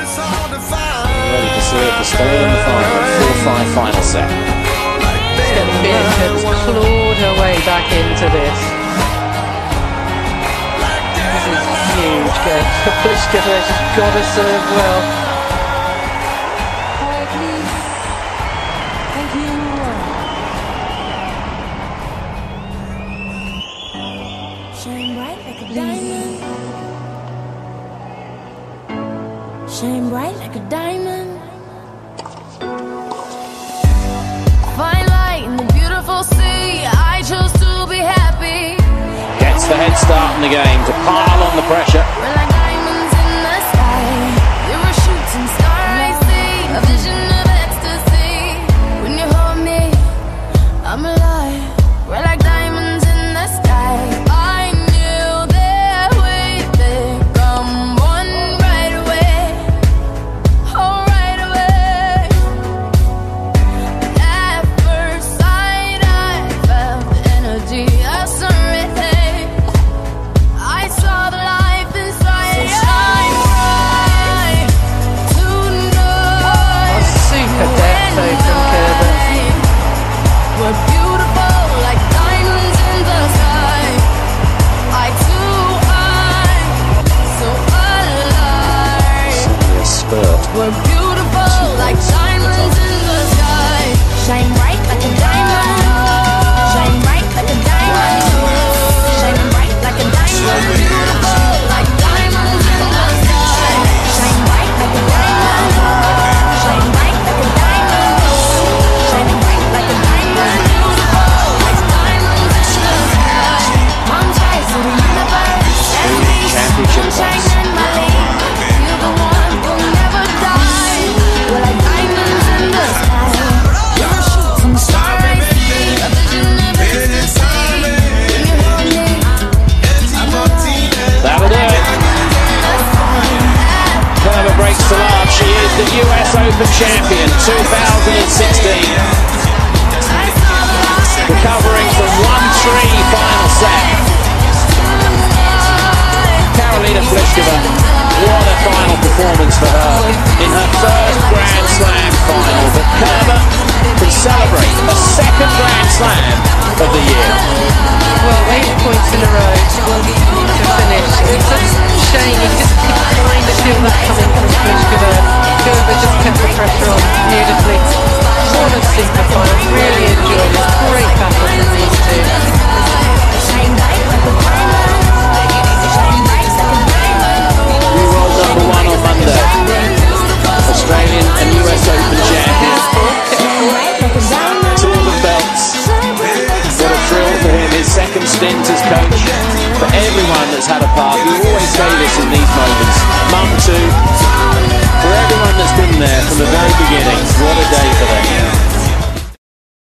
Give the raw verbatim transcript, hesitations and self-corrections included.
Ready to serve the stay in the final, four five final set. Bianca's clawed her way back into this. This is a huge game for Pliskova. She's got to serve well. Shine bright like a diamond. Shine bright like a diamond. Fine light in the beautiful sea. I chose to be happy. Gets the head start in the game to pile on the pressure. We're like diamonds in the sky. You're a shooting star, I see. A vision of ecstasy. When you hold me, I'm alive. We're like diamonds in the sky. I knew that we'd become one right away. Oh, right away. At first sight, I felt the energy of something. I saw the life inside. So shine bright tonight. A super depth though from Kerber. We're beautiful like diamonds in the sky. I too am so alive. Simply a spurt. We're beautiful like diamonds in the sky. Shine bright like a diamond. Shine bright like a diamond. Shine bright like a diamond. We're beautiful like diamonds in the sky. Shine bright like a diamond. Shine bright like a diamond. Shine bright like a diamond. Beautiful like diamonds in the sky. Mom's eyes to the universe. Every Championship sunshine points. in my league. You're the one who'll never die. We're like diamonds in the sky. You're a shooting star, I see. A vision of ecstasy. When you hold me, I'm alive. That'll do it. Kerber breaks the love. She is the U S Open champion two thousand sixteen. Recovering from one three final set. Karolina Pliskova, what a final performance for her in her first Grand Slam final. But Kerber can celebrate a second Grand Slam of the year. Well, eight points in a row to finish. It's a shame, you just kind of feel that coming from Pliskova. Kerber just kept the pressure on beautifully. What a super final, really enjoyed it. Great battle from these two. New world number one on Monday. Australian and U S Open champion. Two of the belts. What a thrill for him. His second stint as coach. For everyone that's had a part, we always say this in these moments. Mum too.